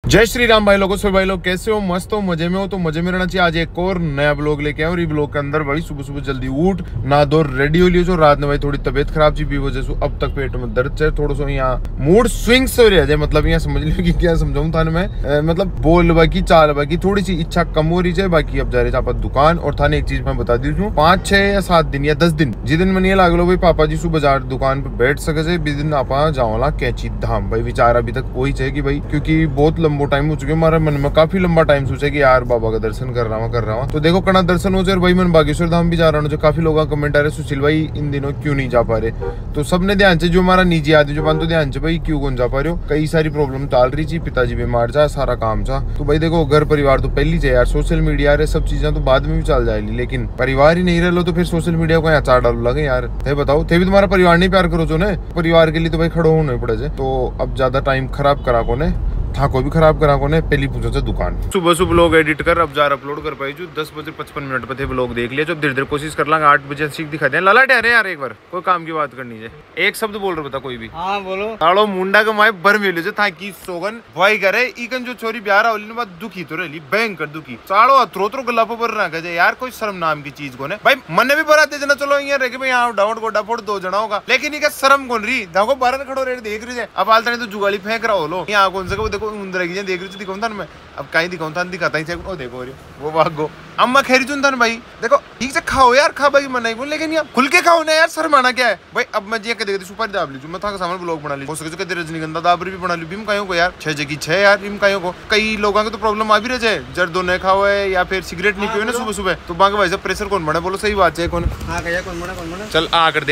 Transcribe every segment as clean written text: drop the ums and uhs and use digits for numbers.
जय श्री राम भाई लोगों से। भाई लोग कैसे हो? मस्त हो, मजे में हो? तो मजे में रहना चाहिए। आज एक और नया ब्लॉग लेके आए और ये ब्लॉग के अंदर भाई सुबह सुबह जल्दी उठ ना दो रेडी हो लियो। जो रात में भाई थोड़ी तबीयत खराब थी वजह से अब तक पेट में दर्द है थोड़ा सा, यहाँ मूड स्विंग्स हो रहा है। मतलब यहाँ समझ लियो कि क्या समझाऊं थाने में, मतलब बोल बाकी चाल बाकी थोड़ी सी इच्छा कम हो रही है। बाकी अब जा रहे आप दुकान और थाने एक चीज मैं बता दी हूँ, 5, 6 या 7 दिन या 10 दिन जिस दिन मैंने लाग लो भाई पापा जी सुबह बाजार दुकान पे बैठ सके दिन आप जाओला कैची धाम। भाई विचार अभी तक वही चाहिए कि भाई क्योंकि बहुत लंबो टाइम हो चुके हमारे मन में, काफी लंबा टाइम सोचा कि यार बाबा का दर्शन कर रहा हूँ। तो देखो कड़ा दर्शन हो जाए। भाई मैं बागेश्वर धाम भी जा रहा हूँ। जो काफी लोग कमेंट आ रहे सुशील भाई इन दिनों क्यों नहीं जा पा रहे, तो सबने ध्यान से जो हमारा निजी आदमी जो तो ध्यान से भाई क्यों कौन जा पा रहे हो। कई सारी प्रॉब्लम चल रही थी, पिताजी बीमार जा, सारा काम था। तो भाई देखो घर परिवार तो पहली चाहिए यार, सोशल मीडिया रहे सब चीजें तो बाद में भी चल जाएगी, लेकिन परिवार ही नहीं रह लो तो फिर सोशल मीडिया को यहाँ चार डालो लगे यार। थे बताओ थे भी तुम्हारा परिवार नहीं प्यार करो जो ने, परिवार के लिए तो भाई खड़ो होने पड़े। तो अब ज्यादा टाइम खराब करा को ने था को भी खराब करा को ने पहली पूछो से दुकान। सुबह सुबह ब्लॉग एडिट कर अब जार अपलोड कर पाई जो 10 बजे 55 मिनट पे थे ब्लॉग देख लिया। जब धीरे धीरे कोशिश कर लांगे 8 बजे सीख दिखा दे। लाला ठहरे यार एक बार कोई काम की बात करनी है। एक शब्द बोल रहे बता कोई भी। हाँ बोलो। ताड़ो मुंडा के माए भर मिले जो था की सोगन भाई करे इकन जो छोरी ब्याह रहा होली बात दुखी तो रही भयंकर दुखी चाड़ो अत्रो गला पर ना कहे यार कोई शर्म नाम की चीज को ने भाई मन भी बराते जना चलो यहाँ रह भाई यहाँ डाउट गोडा फोड़ 2 जना होगा, लेकिन ये शर्म कौन रही देखो 12 खड़ो रेट देख रही है। अब आलता नहीं तो जुगाली फेंक रहा हो लो यहाँ कौन से देखो उंदर की देख रही दिखाऊं था मैं अब कहीं दिखाऊं था दिखाता ही ओ देखो वो भागो अम्मा खेरी चुन था भाई देखो ठीक से खाओ यार खा भाई मना बोल, लेकिन यार खुल के खाओ ना यार शर्माना क्या है भाई। अब मैं जी के देखती सुपारी दाब ली मैं था सामान ब्लॉग बना ली हो सके तो रजनीगंधा दाबरी भी बना ली बिम कायों को यार 6 जगह 6 यार बिम कायों को। कई लोगों के तो प्रॉब्लम आ भी रहे जाए जर दो नहीं खाओ है या फिर सिगरेट नहीं पियो ना सुबह सुबह तो बाकी भाई साहब प्रेशर कौन बने बोलो सही बात है कौन चल आ कर दे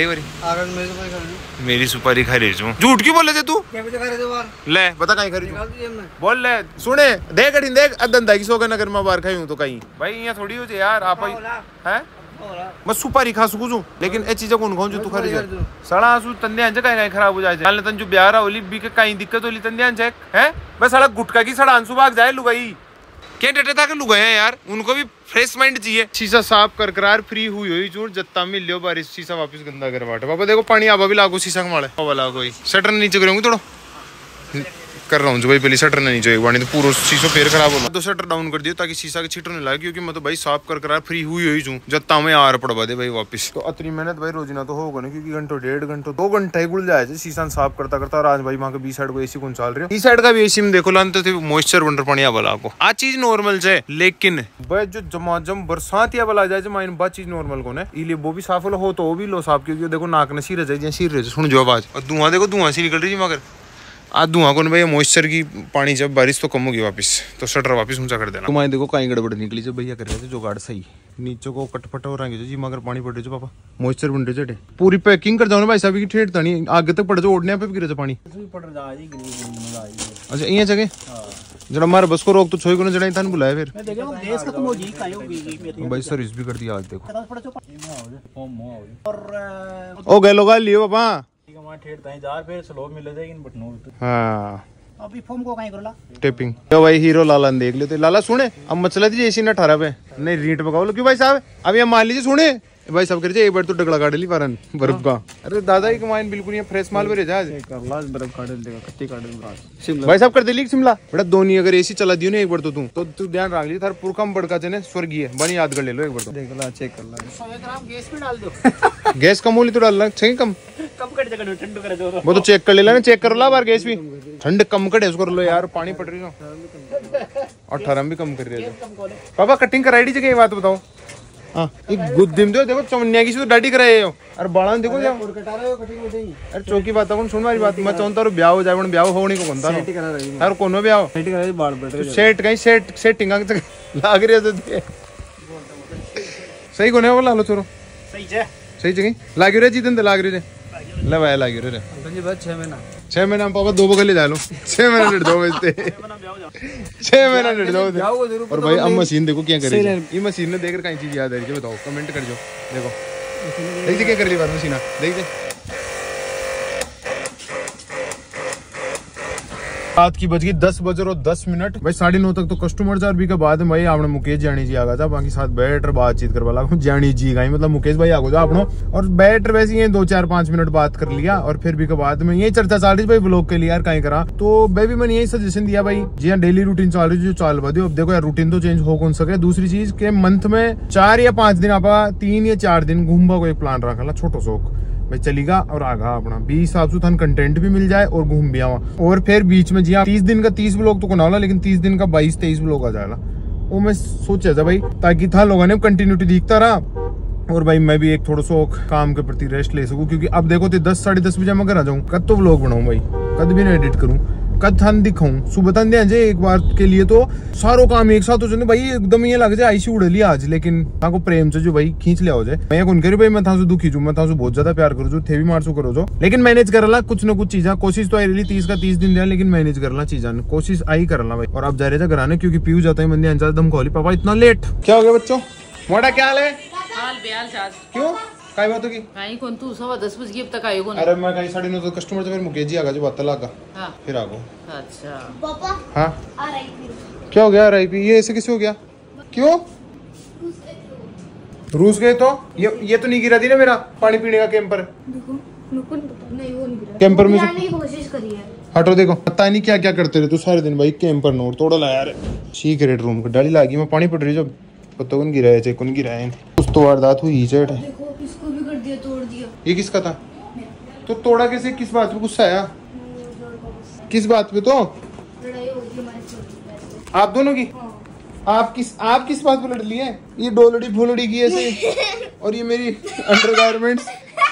मेरी सुपारी खा रही हूँ। झूठ क्यों बोले थे तू ले बता कहीं खरी बोल ले सुने देख देख अदंदा की सोगन अगर मैं बाहर खाई हूँ तो कहीं भाई यहाँ थोड़ी हो जाए यार आप है मैं सुपारी खा सकूं लेकिन ए चीजें कौन खाऊं जो तू खरी जाए सड़ा आंसू तंदे अंजे कहीं खराब हो जाए हाल तन जो ब्याह रहा होली बी के कहीं दिक्कत होली तंदे अंजे है बस साला गुटका की सड़ा आंसू भाग जाए लुगाई क्या डटे था कि लुगाए यार उनको भी फ्रेश माइंड चाहिए। शीशा साफ कर करार फ्री हुई चूर जत्ता मिल लियो बारिश शीशा वापस गंदा करवाटे पापा देखो पानी आवा भी लागो शीशा कमाले हवा लागो शटर नीचे करूंगी थोड़ा कर रहा हूँ जो भाई पहले शटर नहीं चाहिए वाणी तो पूरा शीशो फिर खराब हो तो शटर डाउन कर दियो ताकि शीशा के छीटर नहीं लगे क्योंकि मैं तो भाई साफ कर करार फ्री हुई हूँ जत्ता में आर पड़वा दे भाई वापस। तो अतनी मेहनत भाई रोजाना तो होगा ना क्योंकि घंटों 1.5 घंटों 2 घंटे गुल जाए शीशा साफ करता करता। आज भाई वहाँ के बी साइड को एसी कौन चल रही है, ई साइड का भी एसी में देखो लानते थे मॉइस्चर बंडर पानी वाला को आ चीज नॉर्मल है, लेकिन भाई जो जमाजम बरसात या वाला जाए माइन बात चीज नॉर्मल को है इसलिए वो भी साफ हो तो वो भी लो साफ क्योंकि देखो नाक ने सिर जाए सिर रहे सुन जो आवाज और धुआं देखो धुआं सी निकल रही है मगर आज धुआं को भाई मॉइस्चर की पानी जब बारिश तो कम होगी वापस तो शटर वापस ऊंचा कर देना। तुम्हारे देखो कहीं गड़बड़ निकली जब भैया कर रहे थे जुगाड़ सही नीचे को कटपट हो रहा है जी मगर पानी पड़ रहे पापा मॉइस्चर बन रहे थे पूरी पैकिंग कर जाओ ना भाई साहब की ठेठ था नहीं आगे तक पड़ जाओ ओढ़ने पे गिरे पानी। अच्छा ये जगह जरा हमारे बस को रोक तो छोई को जड़ा था बुलाया फिर भाई सर्विस भी कर दिया आज देखो ओ गए लोग लियो पापा अभी फॉर्म को कहीं करोला टेपिंग तो भाई हीरो लाला ने देख लेते लाला सुने अब मचला दीजिए एसी ना 18 पे नहीं रीट पकाओ लो क्यों भाई साहब अब ये मान लीजिए सुने भाई सब कर एक बार तो डगड़ा काट ली पारन बर्फ का। अरे दादा ही कमाइन बिल्कुल ये फ्रेश माल भरे जा बर्फ काट देगा कच्ची काट भाई साहब कर दे ली शिमला बेटा दोनों अगर एसी चला दियो ना एक बार तो तू ध्यान रख ली थार पुरखा में बड़का चने स्वर्गीय बनी याद कर ले लो एक बार तो देख ला चेक कर ला गैस में डाल दो गैस कम होली तो डालना चाहिए कम कर देगा ठंड कर दो वो तो चेक कर लेना चेक कर ला बार गैस भी ठंड कम कटे कर लो यार पानी पड़ रही हो 18 भी कम कर रहे थे पापा कटिंग कराई दी जगह बात बताओ हाँ एक गुद्दिम दो देखो चमनिया की तो डाडी कराए हो अरे बाड़ा देखो जाओ अरे चौकी बात कौन सुन वाली बात मैं चाहता हूँ ब्याह हो जाए ब्याह होने को बनता यार कोनो ब्याह सेट कहीं सेटिंग लाग रही है सही कोने बोला लो छोरो सही जगह लाग रहे जीतन लाग रहे ले भाई लाग रहे 6 महीना पापा 2 बगल ले जा लो 6 महीना डेढ़ 2 बजते 6 महीना डेढ़ 2 और भाई अब मशीन देखो क्या करे ये मशीन ने देखकर कहीं चीज याद आ रही है बताओ कमेंट कर जो देखो देख क्या कर रही बात मशीना देख दे रात की बज गई 10 बजे और 10 मिनट भाई 9:30 तक तो कस्टमर जा भी के बाद भाई आपने मुकेश जानी जी आगा था बाकी साथ बैठ बातचीत करवा लगा जानी जी गई मतलब मुकेश भाई आगो जा आपनो और बैठ वैसे ही 2-4-5 मिनट बात कर लिया और फिर भी के बाद में यही चर्चा चल रही भाई व्लॉग के लिए यार कहीं करा तो भाई भी मैंने यही सजेशन दिया भाई जी हाँ डेली रूटीन चल रही जो चाल दो अब देखो यार रूटीन तो चेंज हो कौन सके दूसरी चीज के मंथ में 4 या 5 दिन आप 3 या 4 दिन घूमबा को एक प्लान रखा छोटो शौक भाई चलेगा और आगा अपना 20 हिसाब से थन कंटेंट भी मिल जाए और घूम भी आवा और फिर बीच में जी हाँ 30 दिन का 30 व्लॉग तो कोना लेकिन 30 दिन का 22-23 व्लॉग आ जाएगा वो मैं सोचा था भाई ताकि था लोगों ने कंटिन्यूटी दिखता रहा और भाई मैं भी एक थोड़ा सा काम के प्रति रेस्ट ले सकूं क्योंकि अब देखो तो 10-10:30 बजे मैं घर आ जाऊँ कद तो व्लॉग बनाऊं भाई कद भी ना एडिट करूं कद थान दिखाऊं सुबह तन दे एक बार के लिए तो सारो काम एक साथ हो जाए भाई एकदम ये लग जाए आईसी उड़ लिया आज लेकिन को प्रेम से जो भाई खींच लिया हो जाए मैं कौन करी भाई मैं था दुखी छू मैं था बहुत ज्यादा प्यार करूँ जो थे भी मार सो करो जो लेकिन मैनेज करला कुछ न कुछ चीजा कोशिश तो आई रही 30 का 30 दिन दिया लेकिन मैनेज करला चीजा कोशिश आई करला भाई और अब जा रहे थे घराने क्योंकि पीयू जाता है मंदिर अंचार दम खोली पापा इतना लेट क्या हो गया बच्चों मोटा क्या हाल है क्यों काय बात होगी कहीं कौन तू 10:15 बज गई अब तक आएगो ना अरे मैं कहीं 9:30 तो कस्टमर से फिर मुकेश जी आगा जो बात लगा हाँ फिर आगो अच्छा पापा हाँ RIP क्या हो गया RIP ये ऐसे कैसे हो गया क्यों रूस गए तो ये तो नहीं गिरा थी ना मेरा पानी पीने का कैंपर देखो नहीं वो नहीं गिरा कैंपर में से गिराने की कोशिश करी है हटो देखो पता नहीं क्या क्या करते रहे तू सारे दिन भाई कैंपर नोट तोड़ा ला यार सीक्रेट रूम को डाली लागी मैं पानी पड़ रही जब पता कौन गिराया थे कौन गिराया कुछ तो वारदात हुई चेट देखो इसको भी कर दिया तोड़ दिया ये किसका था तो तोड़ा कैसे किस बात पे गुस्सा आया किस बात पे तो लड़ाई हो गई हमारी छोटी आप दोनों की आप किस बात पे लड़ लिए ये डोलड़ी भोलड़ी की ऐसे और ये मेरी अंडरगारमेंट्स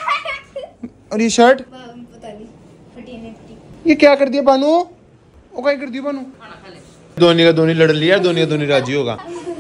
और ये शर्ट पता नहीं फटी नहीं फटी ये क्या कर दिया बानू वो क्या कर दिया बानू धोनी का धोनी लड़ लिया धोनी का धोनी राजी होगा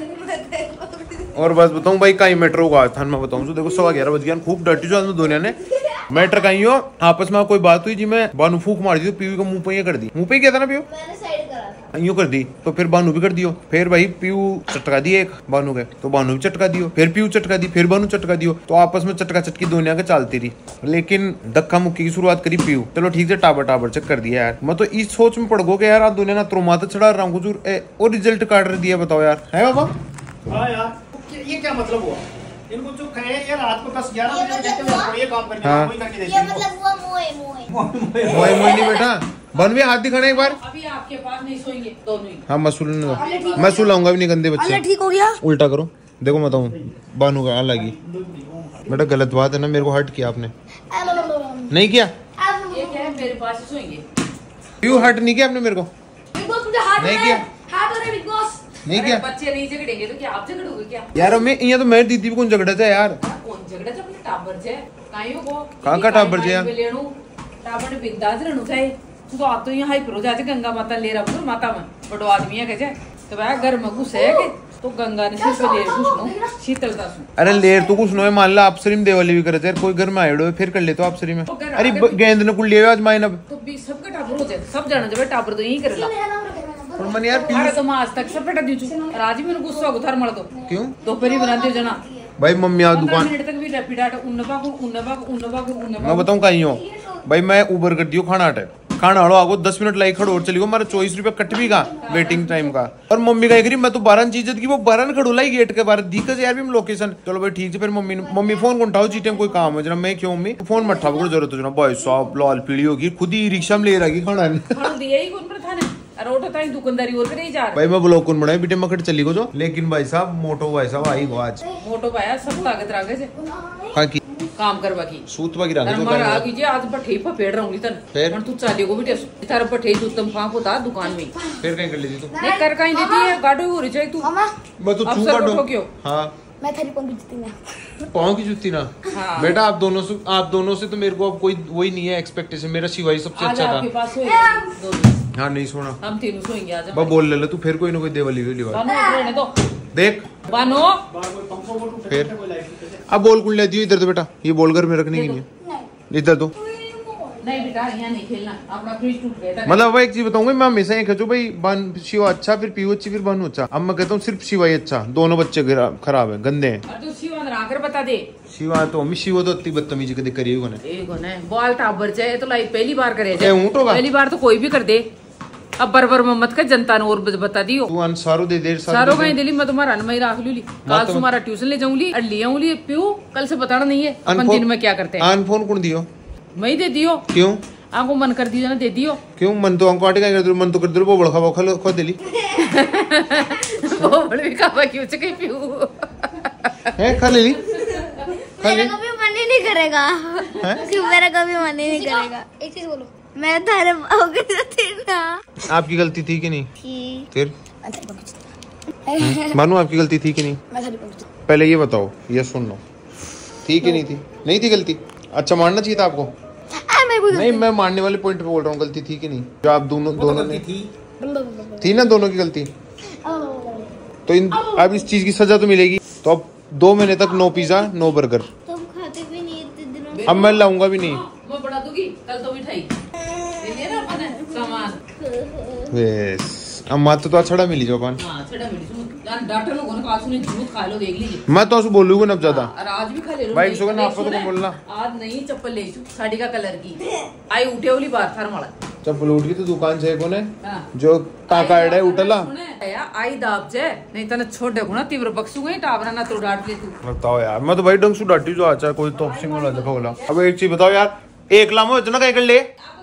और बस बताऊं भाई कहीं मेट्रो का था मैं बताऊं तो देखो 11:15 बज गया खूब डर्टी जो दुनिया ने मैटर कहीं हो आपस में कोई बात हुई जी मैं बानू फूक मार दी तो पीयू को मुंह पे कर दी मुंह पे क्या था ना पीयू मैंने साइड करा था यूं कर दी तो फिर बानू भी कर दियो फिर भाई पीयू चटका दिए एक बानू के तो बानू भी चटका दियो फिर पीयू चटका दी फिर बानू चटका दियो तो आपस में चटका चटकी दुनिया के चलती रही लेकिन धक्का मुक्की की शुरुआत करी पीयू चलो ठीक है टाबर चेक कर दिया यार मैं तो इस सोच में पड़ गो के यार आज दुनिया ना त्रोमाता चढ़ा रहा हूँ और रिजल्ट कार्ड दिया बताओ यार है बाबा हाँ यार ये क्या मतलब हुआ इनको जो कहे यार रात को 10-11 बजे कहते हैं ये काम करने हाँ। वही करके देते ये हैं मतलब हुआ मोए मोए नहीं बेटा बनवी हाथ दिखाना एक बार अभी आपके पास नहीं सोएंगे दोनों ही हाँ मैं सुलाऊंगा भी नहीं गंदे बच्चे ठीक हो गया उल्टा करो देखो मैं बताऊँ बानू का लगी बेटा गलत बात है ना मेरे को हर्ट किया आपने नहीं किया ये क्या है मेरे पास ही सोएंगे क्यों हर्ट नहीं किया आपने मेरे को नहीं किया नहीं अरे किया बच्चे नहीं झगड़ेंगे तो क्या आप झगड़ोगे क्या यार मैं यहाँ तो मेरी दीदी भी कौन झगड़ा था यार कौन झगड़ा था अपने टाबर से कायो को कहाँ का टाबर से यार? लेणू टाबर ने बिंदास रहनु चाहे तू तो आप तो यहाँ हाइपर हो जाते गंगा माता ले रहा माता में बड़ो आदमी है कैसे तो भाई घर में घुस है के तो गंगा ने सिर्फ ले घुसनो शीतलता से अरे लेर तो कुछ नो मान ला अपसरी में देवाली भी करे थे कोई घर में आयो फिर कर ले तो अपसरी में अरे गेंद ने कुल लिया आज माइन अब तो भी सबका टाबर हो जाए सब जाना जब टाबर तो यही करेला और मन यार अरे तो मैं आज तक सब बेटा दी छु राजी मेरे गुस्सा को थर मर दो क्यों दोपहरी बनाते हो जना भाई मम्मी आ 15 दुकान मिनट तक भी रैपिड आटा मैं बताऊँ कहीं हो भाई मैं उबर कर दियो खाना आटे खाना हड़ो आगो 10 मिनट लाई खड़ो और चली गो मारा 24 रुपया कट भी का वेटिंग टाइम का और मम्मी का करी मैं तो 12 चीज की वो 12 खड़ो लाई गेट के बाहर दिक्कत यार भी लोकेशन चलो भाई ठीक है फिर मम्मी फोन को उठाओ जीटे कोई काम है जरा मैं क्यों मम्मी फोन मत उठाओ जरूरत हो जना भाई साहब लाल पीली होगी खुद ही रिक्शा में ले रही खाना दिया ही कौन पर था ने अरे उठो ताई दुकानदारी और करे जा भाई मैं ब्लॉग कौन बनाई बेटे मकड़ चली गो जो लेकिन भाई साहब मोटो भाई साहब आई गो आज मोटो पाया सब ताकत रागे से हाँ की काम करवा की सूत बाकी रख मार आ कीजिए आज पठे पे पेड़ रहूंगी तन फिर तू चालियो को बेटे तार पठे तू तुम फांक होता दुकान में फिर कहीं कर लेती तू नहीं कर कहीं देती है गाड़ो हो रही चाहिए तू मामा मैं तो अफसर को ठोकियो हाँ मैं थरी कौन बेचती ना पाँव की जूती ना हाँ। बेटा आप दोनों से तो मेरे को अब कोई वही नहीं है एक्सपेक्टेशन मेरा शिवाई सबसे आज अच्छा आपके था पास सोएंगे हाँ नहीं सोना हम तीनों सोएंगे आज बस बोल ले तू फिर कोई ना कोई देवली बानो रहने दो देख बानो फिर अब बोल कुल लेती इधर तो बेटा ये बोल घर में रखने की नहीं है इधर तो नहीं बेटा यहाँ नहीं खेलना अपना फ्रिज टूट गया था मतलब एक चीज बताऊंगा मैं हमेशा ये कहूँ भाई शिवा अच्छा फिर पीयू अच्छी फिर बानू अच्छा अब मैं कहता हूँ सिर्फ शिवा ही अच्छा दोनों बच्चे खराब है गंदे हैं और तू शिवन आकर बता दे शिवा तो मम्मी शिवा तो अति बदतमीजी कभी करी एक होना है बॉल टाबर जाए तो लाइक पहली बार करे ऊँट होगा पहली बार तो कोई भी कर दे अब बरबर में मत कर, जनता ने और बता दियो। तू सारो दे दे, सारो कहीं दिली मैं तुम्हारा मैं राख लूली, काल तुम्हारा ट्यूशन ले जाऊंगी और ले आऊंगी। प्यू कल से बताना नहीं है अपन दिन में क्या करते हैं। फोन कौन दियो? मैं दे दियो। क्यों? आपको मन कर दियो ना, दे दियो। क्यों मन तो हमको आटे का कर दो, मन तो कर दो वो बड़खा वो खो देली वो बड़ी खावा क्यों से कहीं प्यू है खा लेली। मेरा कभी मन ही नहीं करेगा, मेरा कभी मन ही नहीं करेगा। एक चीज बोलो, मैं थारे बाहों थी ना। आपकी गलती थी कि नहीं? थी। फिर मानो आपकी गलती थी कि नहीं? पहले ये बताओ, ये सुन लो, थी कि नहीं थी? नहीं थी गलती? अच्छा मानना चाहिए था आपको। नहीं मैं मानने वाले पॉइंट पे बोल रहा हूँ, गलती थी कि नहीं? जो आप दोनों ने थी ना, दोनों की गलती। तो अब इस चीज की सजा तो मिलेगी। तो अब 2 महीने तक नो पिज्जा नो बर्गर। तुम खाते भी नहीं इतने दिनों। अब मैं लाऊंगा भी नहीं। मैं बढ़ा दूंगी कल तो मिठाई ले ना अपन सामान। यस अब मात्र तो छड़ा मिली जो अपन। हां छड़ा मिली सुन यार, डाटा लोगों ने कासू ने झूठ खा लो, देख लीजिए। मैं तो बोलूंगा ना ज्यादा। और आज भी खा ले लो भाई सुगन आपको तो बोलना। आज नहीं चप्पल ले साड़ी का कलर की आई उठे वाली बार थार माला चप्पल उठ की तो दुकान से कोने हां जो काका एडे उठला या आई दाब जे नहीं तने छोड़ देखो ना तीव्र बक्सू गई टावरा ना तो डांट ले तू। बताओ यार, मैं तो भाई डंग सु डांटी जो आचा कोई तो सिंगल वाला देखो बोला। अब एक चीज बताओ यार, एक लामो इतना कहीं कर ले।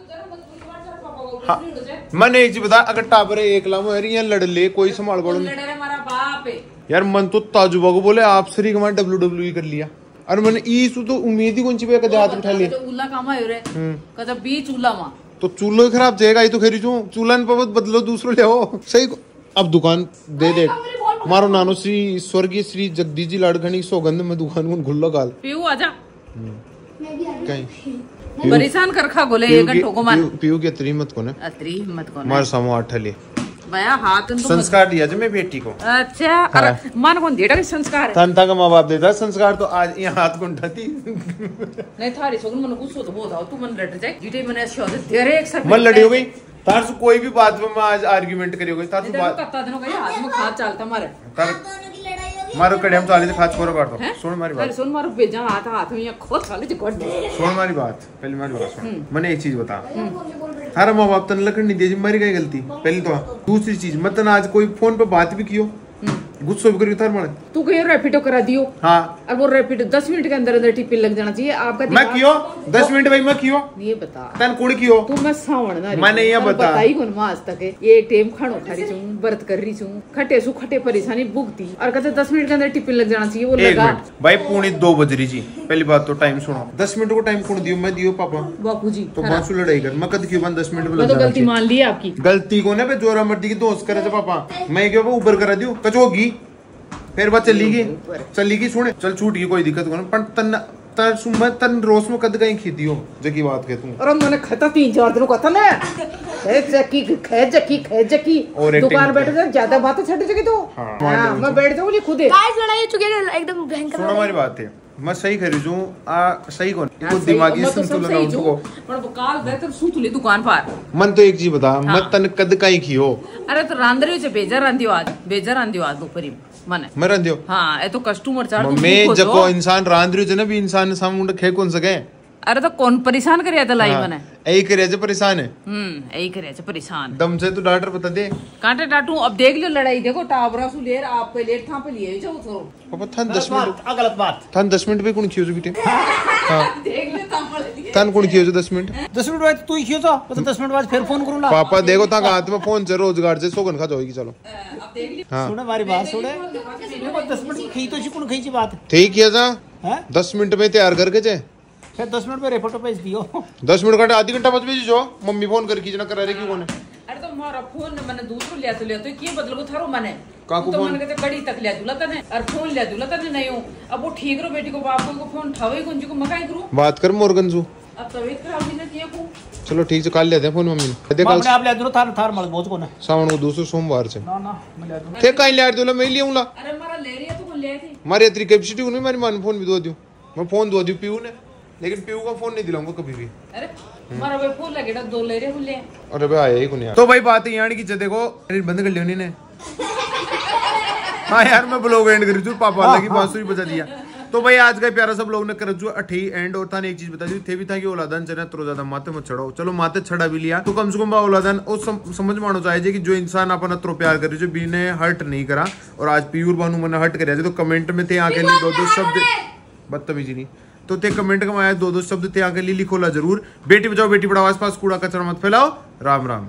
हाँ मैंने एक चीज बता, अगर टाबर एक लामो है यहाँ लड़ ले कोई संभाल बड़ो हमारा बाप है यार। मन तो ताजुबा को बोले आप श्री कुमार WWE कर लिया और मैंने ईसु तो उम्मीद ही कौन सी पे कदे हाथ उठा लिया। उल्ला काम है रे कदा बीच उल्ला मां तो चूल्हो ही खराब जाएगा, ये तो खरी चू चूल्हा ने पवत बदलो दूसरो ले आओ सही। अब दुकान दे दे मारो नानो श्री स्वर्गीय श्री जगदीश जी लाड़खणी सौगंध में दुकान को खुल्ला गाल पीऊ आजा कहीं परेशान कर खा गोले एक घंटो को मान पीऊ की अतरी मत कोने अतरी हिम्मत को मार सामो आठले भैया हाथ तो संस्कार दिया जो मैं बेटी को। अच्छा अरे मान कौन देता के संस्कार है? तंता का माँ बाप देता संस्कार, तो आज यहाँ हाथ को उठाती नहीं थारी सोगन मन गुस्सा तो बहुत आओ तू मन लड़ जाए जीटे मने शोध तेरे एक सब मन लड़ी हो गई तार से कोई भी बात में मैं आज आर्गुमेंट करी हो गई तार से बात कत्ता दिनों का हाथ में खाद चालता मारे तार मारो कड़े हम चाली से खाद छोरा बांट दो। सुन मारी बात, सुन मारो बेजा हाथ में ये खोद चाले जे कोड सुन मारी बात, पहले मारी बात सुन। मैंने एक चीज बता, थारा माँ बाप तन लकड़ नहीं दी मेरी कहीं गलती पहली तो। दूसरी चीज मतलब आज कोई फोन पे बात भी कियो गुस्सा भी करियो थार मारे तू कहियो रैपिडो करा दियो। हाँ और वो रैपिडो 10 मिनट के अंदर अंदर टिपिन लग जाना चाहिए आपका। मैं कियो 10 मिनट भाई मैं कियो ये बता तन कुड़ कियो तू मैं सावण ना मैंने ये बताई कौन मास तक ये टेम खानो थारी छू व्रत कर रही छू खटे सु खटे परेशानी भुगती और कहते 10 मिनट के अंदर टिपिन लग जाना चाहिए। वो लगा भाई पौने 2 बज रही जी। पहली बात तो टाइम सुनो, 10 मिनट को टाइम कौन दियो? मैं दियो पापा बापूजी तो बासु लड़ाई कर मैं कद क्यों 10 मिनट में तो गलती मान ली आपकी। गलती को ना जोरा मर्दी की दोस्त करे पापा मैं क्यों ऊबर करा दियो कचोगी फिर बात चली गई सुने चल छूट गई कोई दिक्कत को पर तन तर सुम तन रोस में कद कहीं खीती हो जकी बात कह तू। अरे मैंने खाता 3-4 दिन को था ना जकी और दुकान बैठ जा ज्यादा बातें छट जगी तो हां मैं बैठ जाऊंगी खुद गाइस लड़ाई हो चुकी है एकदम भयंकर। सुनो हमारी बात है मैं सही खरीदूं सही कौन को दिमागी संतुलन उनको पर काल दे तो सुतली दुकान पर मन तो एक चीज बता मैं तन कद कहीं खियो। अरे तो रांदरियो से बेजार रांदियो आज दोपहरी माने मैं रांदियो हां ए तो कस्टमर चार मैं जको इंसान रांदरियो ज ना भी इंसान सामने खे कौन सके। अरे तो कौन परेशान करिया था लाई मने यही करे जे परेशान है यही करे जे परेशान दम से तू डॉक्टर बता दे कांटे डाटू। अब देख लियो लड़ाई देखो टावरा सु लेर आप पे लेट था पे लिए जाओ थोरो पापा थान 10 मिनट गलत बात थान 10 मिनट पे कौन खियो जो बेटे हां देख ले था पड़े थान कौन खियो जो 10 मिनट 10 मिनट बाद तू ही खियो तो 10 मिनट बाद फिर फोन करूंगा पापा देखो था हाथ में फोन से रोजगार से सोगन खा जाओगी चलो अब देख लियो हां सुने हमारी बात सुने 10 मिनट खी तो कौन खी जी बात ठीक है जा हैं 10 मिनट में तैयार करके जे फिर 10 मिनट में रिपोर्ट भेज दियो 10 मिनट का आधी घंटा बाद भेज जो मम्मी फोन कर खींचना करा रही क्यों कोने। अरे तो मारा फोन मैंने दूसरो लिया तो ये बदल को थारो माने काकू तो फोन मैंने कहते कड़ी तक लिया दूला तने और फोन लिया दूला तने नहीं हूं। अब वो ठीक रो बेटी को बाप को फोन ठावे कौन जी को मकाई करूं बात कर मोरगंजू अब तबीयत खराब नहीं किया को चलो ठीक है कल लेते हैं फोन मम्मी ने मैं आप ले दूं थार मत बहुत कोने सावन को दूसरे सोमवार से ना ना मैं ले दूं थे काई ले दूला मैं ले आऊंगा। अरे मारा ले रही है तो ले थी मारी इतनी कैपेसिटी नहीं मेरी मान फोन भी दो दूं मैं फोन दो दूं पीयू ने लेकिन पीयू का फोन नहीं दिलाऊंगा कभी भी। अरे मारा वे फोन लगेड़ा 2 ले रहे बोले अरे भाई आया ही कोनी यार। तो भाई बात है यानी कि देखो बंद कर लियो ने हां यार मैं ब्लॉग एंड कर दूं पापा लगी बांसुरी बजा दिया तो भाई आज का प्यारा सब लोग ने कर जो अठी एंड और था ने एक चीज बता दी थे भी था कि औलादन चने तो ज्यादा माथे मत चढ़ाओ, चलो माथे चढ़ा भी लिया तो कम से कम औलादन और समझ मानो चाहिए कि जो इंसान अपन अत्रो प्यार करे जो बीने हर्ट नहीं करा। और आज प्यूर बानू मैंने हर्ट कर तो कमेंट में थे आगे लिए दो शब्द बदतमीजी नहीं तो थे कमेंट में आया दो शब्द थे आगे लिए लिखोला जरूर। बेटी बचाओ बेटी पढ़ाओ, आसपास कूड़ा कचरा मत फैलाओ। राम राम।